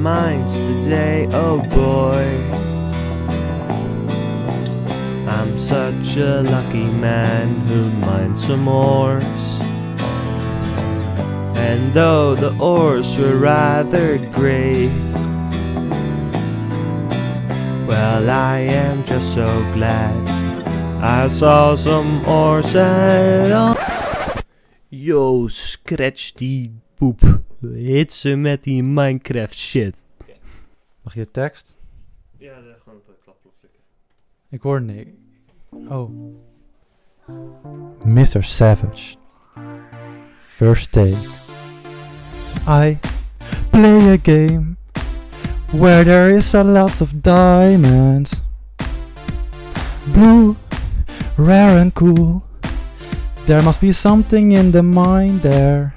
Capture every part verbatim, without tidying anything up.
mines today, oh boy. I'm such a lucky man who mines some ores. And though the ores were rather grey, well, I am just so glad I saw some ores at all. Yo, scratch die poep. Hit ze met die Minecraft shit. Okay. Mag je tekst? Ja, de, gewoon op de klapblok klikken. Ik hoor nee. Oh. mister Savage. First take. I play a game where there is a lot of diamonds. Blue, rare and cool. There must be something in the mine there.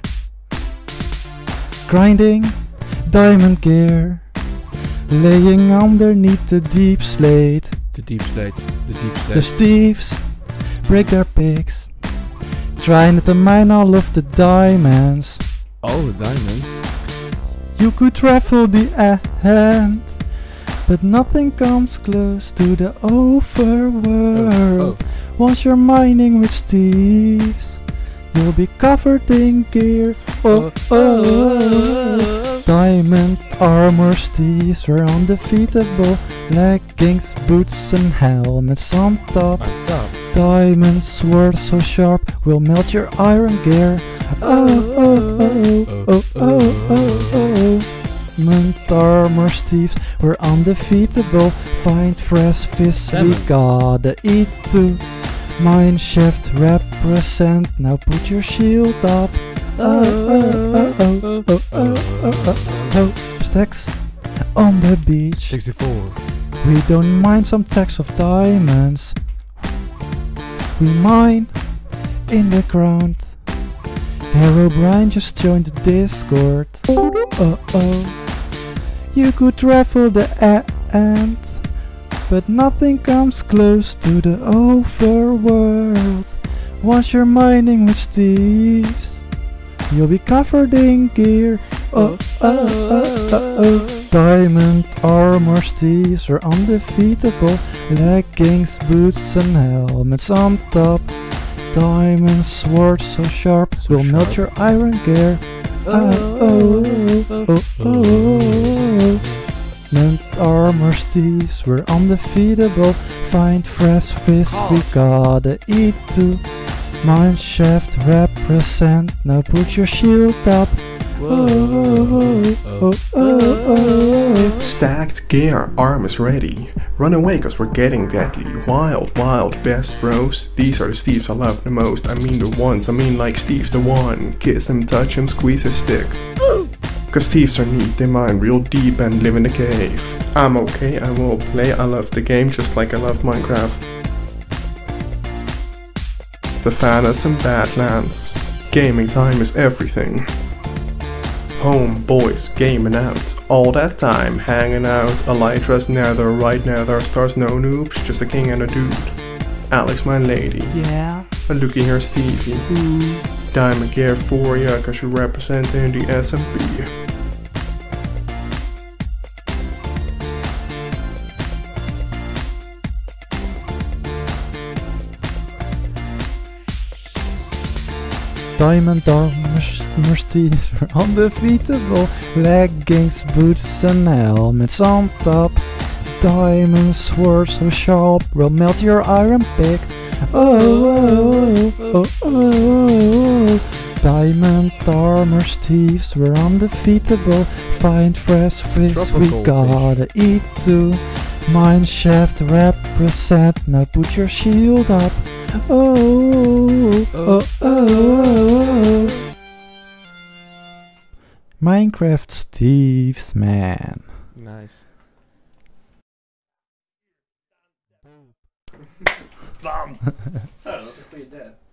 Grinding diamond gear, laying underneath the deep slate. The deep slate, the deep slate. The thieves break their picks, trying to mine all of the diamonds. All the diamonds? You could raffle the end, but nothing comes close to the overworld. Oh, oh. Once you're mining with thieves, you'll be covered in gear. Oh, oh, oh. Diamond armor, thieves were undefeatable. Leggings, boots and helmets on top. On top. Diamond sword so sharp will melt your iron gear. Oh, oh, oh, oh, oh, oh, oh. Diamond armor, thieves were undefeatable. Find fresh fish, we gotta eat too. Mine shaft represent, now put your shield up. Oh, oh, oh, oh, oh, oh, oh, oh, oh. Stacks on the beach. sixty-four. We don't mind some stacks of diamonds. We mine in the ground. Herobrine just joined the Discord. Oh oh. You could raffle the end, but nothing comes close to the overworld. Once you're mining with thieves, you'll be covered in gear. Oh, oh, oh, oh, oh. Diamond armor, thieves are undefeatable. Leggings, boots and helmets on top. Diamond sword so sharp will melt your iron gear. Oh, oh, oh, oh, oh. Diamond armor, thieves were undefeatable. Find fresh fish, we gotta eat too. Mine shaft represent, now put your shield up. Oh, oh, oh, oh, oh. Stacked gear, arm is ready. Run away cause we're getting deadly. Wild, wild, best bros. These are the Steves I love the most. I mean the ones, I mean like Steve's the one. Kiss him, touch him, squeeze his stick. Cause thieves are neat, they mine real deep and live in a cave. I'm okay, I will play, I love the game just like I love Minecraft. Savannas and Badlands. Gaming time is everything. Home, boys, gaming out. All that time, hanging out. Elytra's nether, right nether, stars no noobs, just a king and a dude. Alex, my lady. Yeah. But looky here, Stevie. Ooh. Diamond gear for ya, cause you represent in the S M P. Diamond armor, thieves are undefeatable. Leggings, boots and helmets on top. Diamond sword so sharp will melt your iron pick. Oh, oh, oh, oh, oh. Diamond armor, thieves were undefeatable. Find fresh fish, we gotta eat too. Mine shaft represent, now put your shield up. Oh, oh, oh, oh. Minecraft Steves, man. Nice. Bam! Zo, dat was een goede dad.